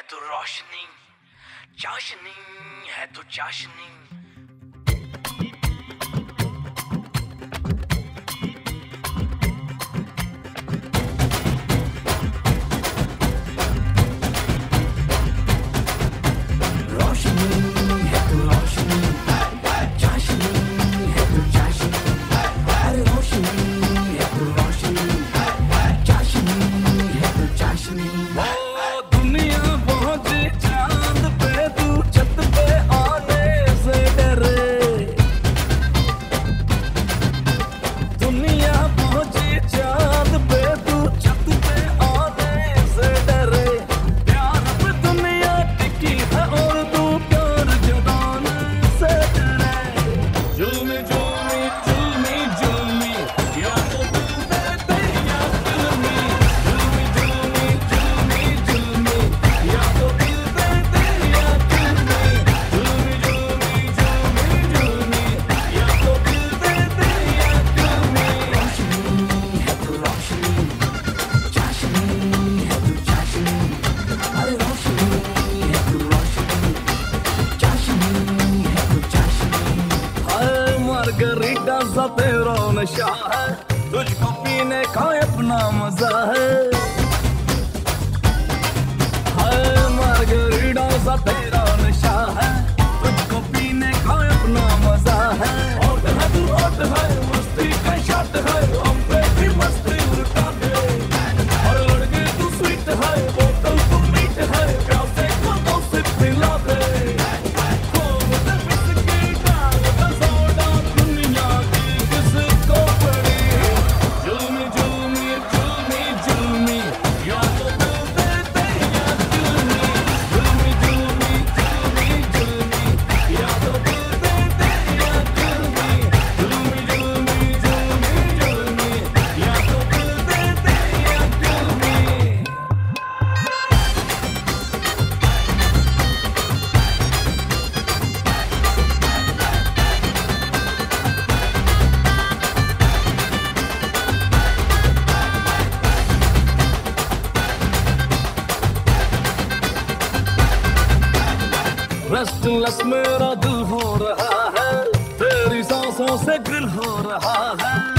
तो रोशनी, चाशनी है तो चाशनी। मार्गरीटा सा तेरा नशा है, तुझको पीने का अपना मजा है। हाय मार्गरीटा सा तेरा नशा है, तुझको पीने का अपना मजा है। हॉट है तू हॉट है, मस्ती का शॉट है, हम पे भी मस्ती उड़ता दे। हर लड़के तू स्वीट है, बोतल तू मीठ है, प्यार से को सिप पिला दे। रेस्टलेस मेरा दिल हो रहा है, तेरी सांसों से गिल हो रहा है।